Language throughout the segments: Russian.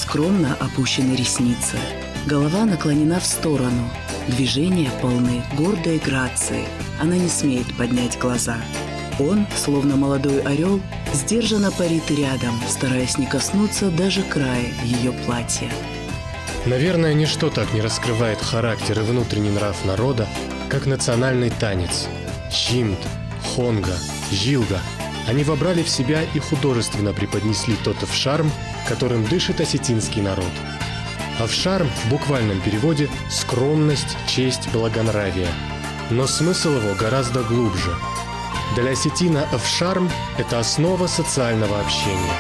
Скромно опущены ресницы. Голова наклонена в сторону. Движения полны гордой грации. Она не смеет поднять глаза. Он, словно молодой орел, сдержанно парит рядом, стараясь не коснуться даже края ее платья. Наверное, ничто так не раскрывает характер и внутренний нрав народа, как национальный танец. Чимт, хонга, жилга. Они вобрали в себя и художественно преподнесли тот авшарм, которым дышит осетинский народ. Авшарм в буквальном переводе – скромность, честь, благонравие. Но смысл его гораздо глубже. Для осетина авшарм – это основа социального общения.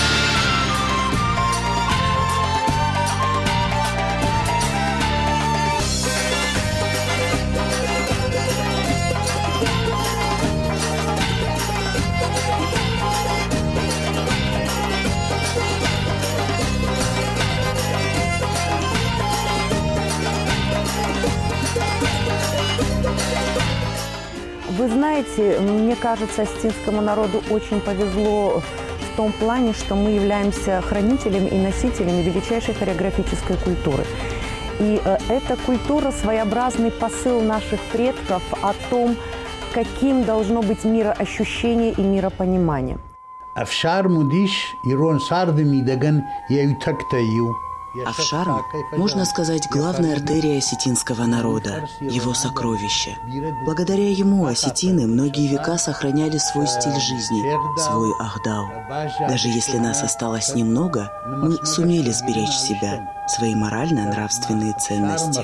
Вы знаете, мне кажется, осетинскому народу очень повезло в том плане, что мы являемся хранителями и носителями величайшей хореографической культуры. И эта культура – своеобразный посыл наших предков о том, каким должно быть мироощущение и миропонимание. Авшарм, можно сказать, главная артерия осетинского народа, его сокровище. Благодаря ему осетины многие века сохраняли свой стиль жизни, свой ахдау. Даже если нас осталось немного, мы сумели сберечь себя, свои морально-нравственные ценности.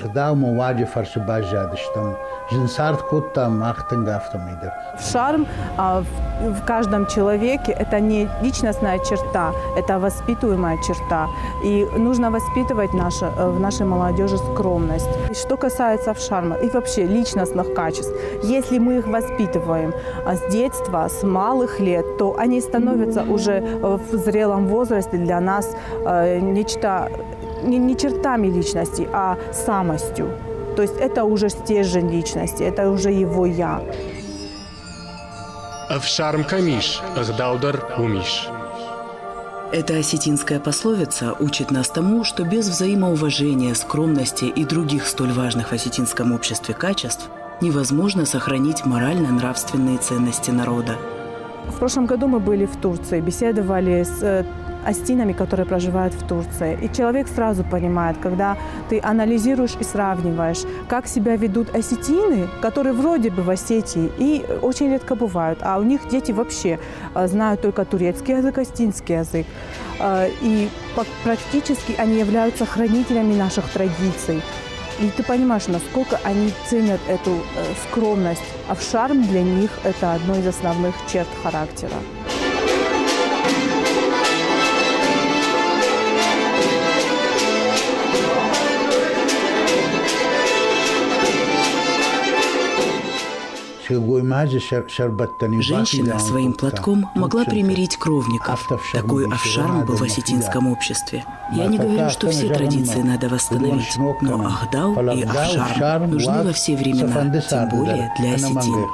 Шарм в каждом человеке – это не личностная черта, это воспитываемая черта. И нужно воспитывать в нашей молодежи скромность. Что касается авшарма и вообще личностных качеств, если мы их воспитываем с детства, с малых лет, то они становятся уже в зрелом возрасте для нас не чертами личности, а самостью. То есть это уже стержень личности, это уже его «я». Авшарм камиш, ахдаудар умиш. Эта осетинская пословица учит нас тому, что без взаимоуважения, скромности и других столь важных в осетинском обществе качеств невозможно сохранить морально-нравственные ценности народа. В прошлом году мы были в Турции, беседовали с осетинами, которые проживают в Турции. И человек сразу понимает, когда ты анализируешь и сравниваешь, как себя ведут осетины, которые вроде бы в Осетии и очень редко бывают, а у них дети вообще знают только турецкий язык, осетинский язык. И практически они являются хранителями наших традиций. И ты понимаешь, насколько они ценят эту скромность. Авшарм для них – это одно из основных черт характера. Женщина своим платком могла примирить кровников. Такой авшарм был в осетинском обществе. Я не говорю, что все традиции надо восстановить, но ахдау и авшарм нужны во все времена, тем более для осетин.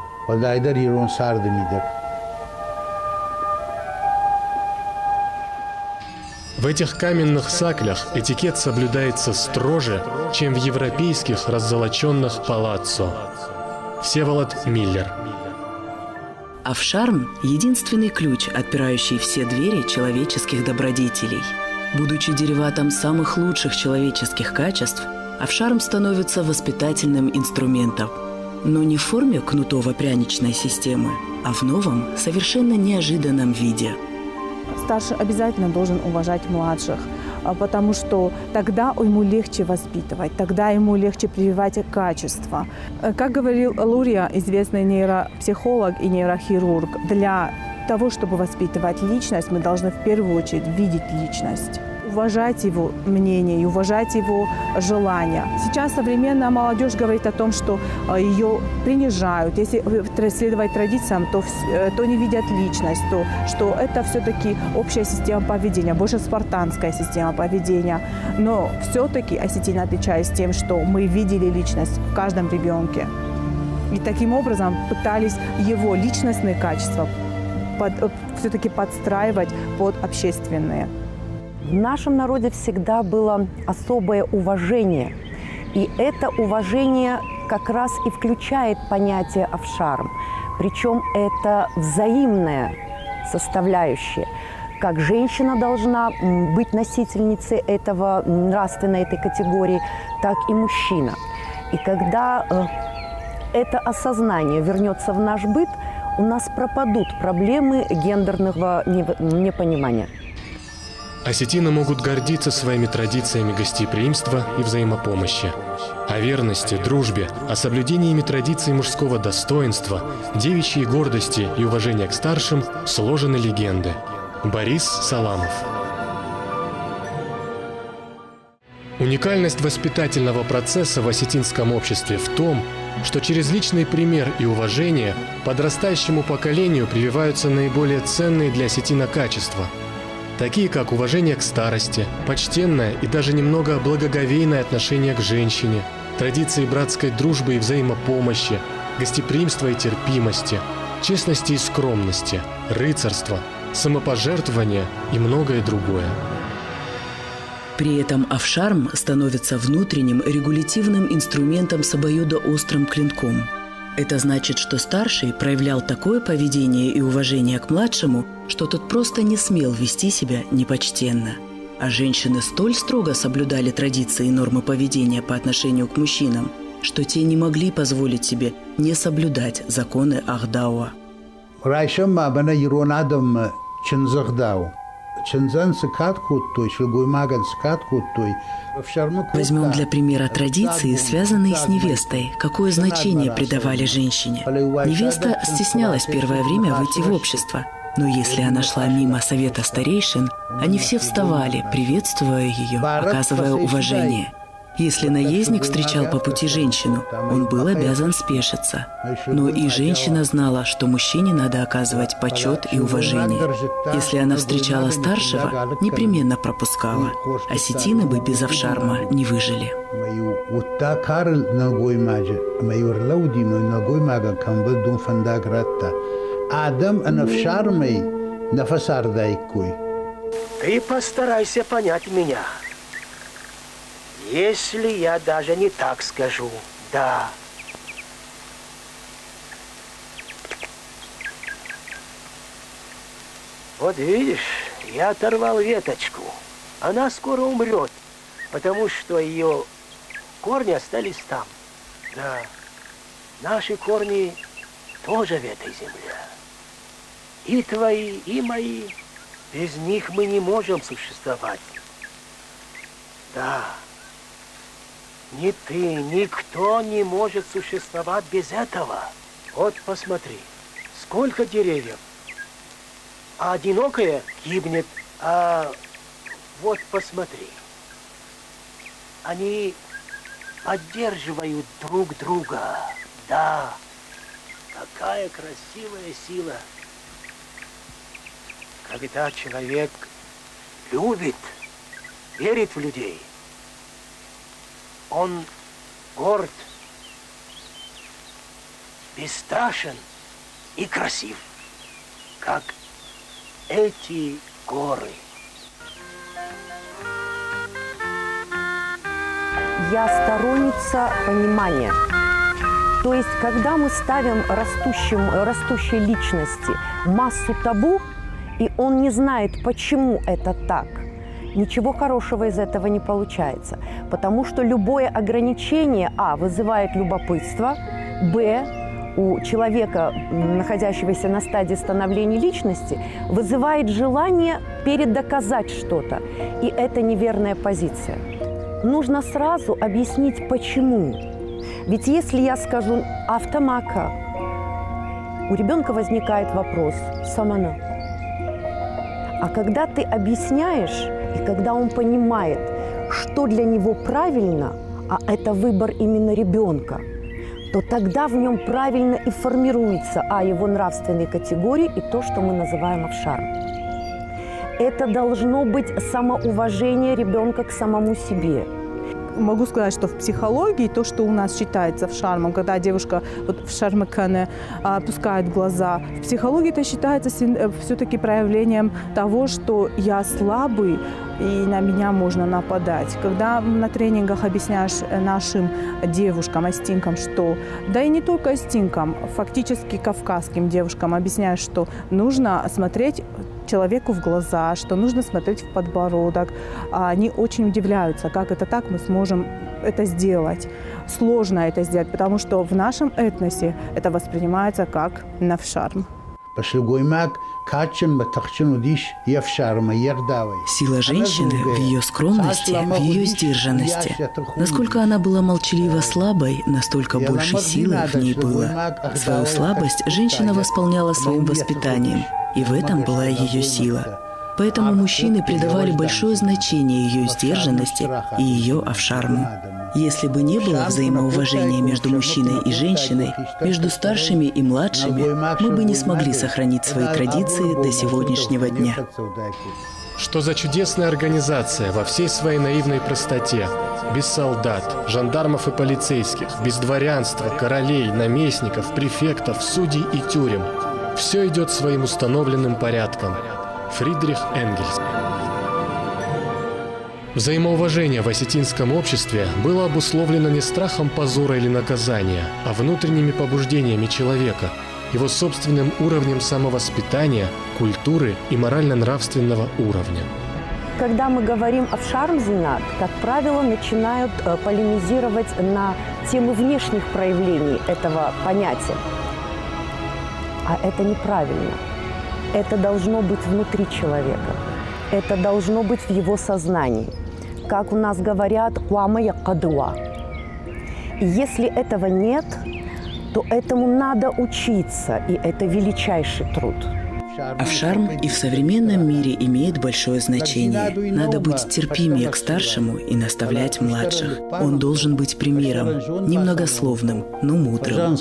В этих каменных саклях этикет соблюдается строже, чем в европейских раззолоченных палаццо. Всеволод Миллер. Авшарм – единственный ключ, отпирающий все двери человеческих добродетелей. Будучи дериватом самых лучших человеческих качеств, авшарм становится воспитательным инструментом. Но не в форме кнутово-пряничной системы, а в новом, совершенно неожиданном виде. Старший обязательно должен уважать младших, потому что тогда ему легче воспитывать, тогда ему легче прививать качества. Как говорил Лурия, известный нейропсихолог и нейрохирург, для того, чтобы воспитывать личность, мы должны в первую очередь видеть личность. Уважать его мнение и уважать его желания. Сейчас современная молодежь говорит о том, что ее принижают. Если следовать традициям, то не видят личность, что это все-таки общая система поведения, больше спартанская система поведения. Но все-таки осетины отличаются тем, что мы видели личность в каждом ребенке. И таким образом пытались его личностные качества все-таки подстраивать под общественные. В нашем народе всегда было особое уважение. И это уважение как раз и включает понятие авшарм. Причем это взаимная составляющая. Как женщина должна быть носительницей этого, нравственной этой категории, так и мужчина. И когда это осознание вернется в наш быт, у нас пропадут проблемы гендерного непонимания. Осетины могут гордиться своими традициями гостеприимства и взаимопомощи. О верности, дружбе, о соблюдении традиций мужского достоинства, девичьей гордости и уважения к старшим сложены легенды. Борис Саламов. Уникальность воспитательного процесса в осетинском обществе в том, что через личный пример и уважение подрастающему поколению прививаются наиболее ценные для осетина качества, такие как уважение к старости, почтенное и даже немного благоговейное отношение к женщине, традиции братской дружбы и взаимопомощи, гостеприимства и терпимости, честности и скромности, рыцарства, самопожертвования и многое другое. При этом авшарм становится внутренним регулятивным инструментом с обоюдоострым клинком. Это значит, что старший проявлял такое поведение и уважение к младшему, что тот просто не смел вести себя непочтенно. А женщины столь строго соблюдали традиции и нормы поведения по отношению к мужчинам, что те не могли позволить себе не соблюдать законы Ахдауа. Возьмем для примера традиции, связанные с невестой. Какое значение придавали женщине? Невеста стеснялась первое время выйти в общество. Но если она шла мимо совета старейшин, они все вставали, приветствуя ее, оказывая уважение. Если наездник встречал по пути женщину, он был обязан спешиться. Но и женщина знала, что мужчине надо оказывать почет и уважение. Если она встречала старшего, непременно пропускала. Осетины бы без авшарма не выжили. Ты постарайся понять меня. Если я даже не так скажу, да. Вот видишь, я оторвал веточку. Она скоро умрет, потому что ее корни остались там. Да, наши корни тоже в этой земле. И твои, и мои. Без них мы не можем существовать. Да. Ни ты, никто не может существовать без этого. Вот посмотри, сколько деревьев. А одинокое гибнет. А вот посмотри. Они поддерживают друг друга. Да, какая красивая сила. Когда человек любит, верит в людей, он горд, бесстрашен и красив, как эти горы. Я сторонница понимания. То есть, когда мы ставим растущей личности массу табу, и он не знает, почему это так, ничего хорошего из этого не получается. Потому что любое ограничение, вызывает любопытство, у человека, находящегося на стадии становления личности, вызывает желание передоказать что-то. И это неверная позиция. Нужно сразу объяснить, почему. Ведь если я скажу «автомака», у ребенка возникает вопрос «самана». А когда ты объясняешь, и когда он понимает, что для него правильно, а это выбор именно ребенка, то тогда в нем правильно и формируется его нравственные категории и то, что мы называем авшарм. Это должно быть самоуважение ребенка к самому себе. могу сказать, что в психологии то, что у нас считается в шармом, когда девушка вот в шармыкане опускает глаза, в психологии это считается все-таки проявлением того, что я слабый и на меня можно нападать. Когда на тренингах объясняешь нашим девушкам, астинкам, что, да и не только астинкам, фактически кавказским девушкам объясняешь, что нужно смотреть человеку в глаза, что нужно смотреть в подбородок. Они очень удивляются, как это так, мы сможем это сделать. Сложно это сделать, потому что в нашем этносе это воспринимается как навшарм. Сила женщины в ее скромности, в ее сдержанности. Насколько она была молчаливо слабой, настолько больше силы в ней было. Свою слабость женщина восполняла своим воспитанием, и в этом была ее сила. Поэтому мужчины придавали большое значение ее сдержанности и ее авшарму. Если бы не было взаимоуважения между мужчиной и женщиной, между старшими и младшими, мы бы не смогли сохранить свои традиции до сегодняшнего дня. Что за чудесная организация во всей своей наивной простоте. Без солдат, жандармов и полицейских, без дворянства, королей, наместников, префектов, судей и тюрем. Все идет своим установленным порядком. Фридрих Энгельс. Взаимоуважение в осетинском обществе было обусловлено не страхом позора или наказания, а внутренними побуждениями человека, его собственным уровнем самовоспитания, культуры и морально-нравственного уровня. Когда мы говорим о авшарм-зинат, как правило, начинают полемизировать на тему внешних проявлений этого понятия. А это неправильно. Это должно быть внутри человека. Это должно быть в его сознании. Как у нас говорят, «куамая кадуа». И если этого нет, то этому надо учиться, и это величайший труд. Авшарм и в современном мире имеет большое значение. Надо быть терпимее к старшему и наставлять младших. Он должен быть примером, немногословным, но мудрым.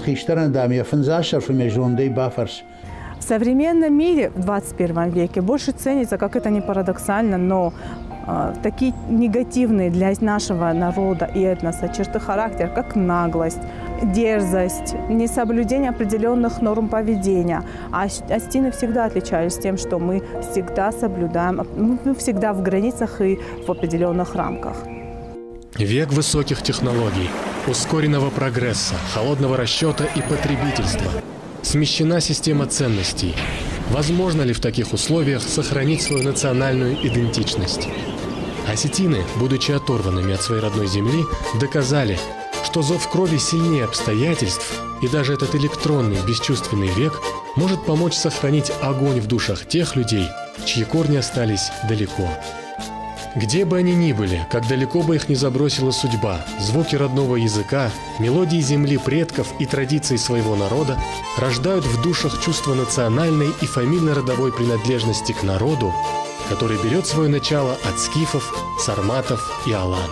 В современном мире в 21 веке больше ценится, как это ни парадоксально, но такие негативные для нашего народа и этноса черты характера, как наглость, дерзость, несоблюдение определенных норм поведения. А астины всегда отличались тем, что мы всегда соблюдаем, мы всегда в границах и в определенных рамках. Век высоких технологий, ускоренного прогресса, холодного расчета и потребительства. Смещена система ценностей. Возможно ли в таких условиях сохранить свою национальную идентичность? Осетины, будучи оторванными от своей родной земли, доказали, что зов крови сильнее обстоятельств, и даже этот электронный, бесчувственный век может помочь сохранить огонь в душах тех людей, чьи корни остались далеко. Где бы они ни были, как далеко бы их ни забросила судьба, звуки родного языка, мелодии земли предков и традиций своего народа рождают в душах чувство национальной и фамильно-родовой принадлежности к народу, который берет свое начало от скифов, сарматов и алан.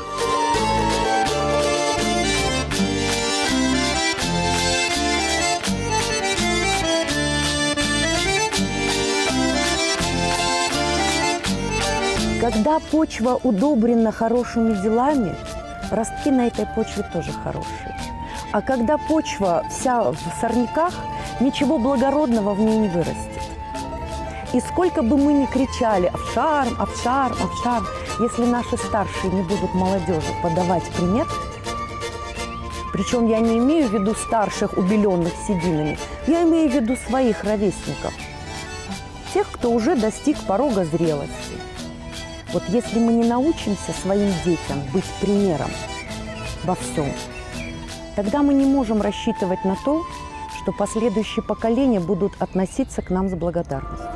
Когда почва удобрена хорошими делами, ростки на этой почве тоже хорошие. А когда почва вся в сорняках, ничего благородного в ней не вырастет. И сколько бы мы ни кричали «Авшарм, авшарм, авшарм», если наши старшие не будут молодежи подавать пример, причем я не имею в виду старших, убеленных сединами, я имею в виду своих ровесников, тех, кто уже достиг порога зрелости. Вот если мы не научимся своим детям быть примером во всем, тогда мы не можем рассчитывать на то, что последующие поколения будут относиться к нам с благодарностью.